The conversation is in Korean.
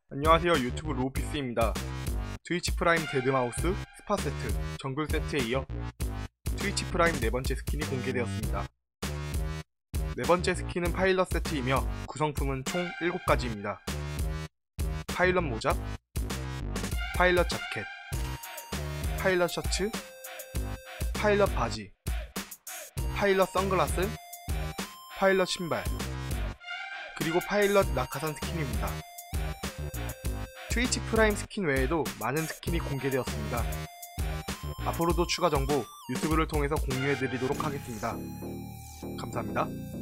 안녕하세요, 유튜브 로우피스입니다. 트위치 프라임 데드마우스, 스파 세트, 정글 세트에 이어 트위치 프라임 네번째 스킨이 공개되었습니다. 네번째 스킨은 파일럿 세트이며 구성품은 총 7가지입니다. 파일럿 모자, 파일럿 자켓, 파일럿 셔츠, 파일럿 바지, 파일럿 선글라스, 파일럿 신발, 그리고 파일럿 낙하산 스킨입니다. 트위치 프라임 스킨 외에도 많은 스킨이 공개되었습니다. 앞으로도 추가 정보 유튜브를 통해서 공유해드리도록 하겠습니다. 감사합니다.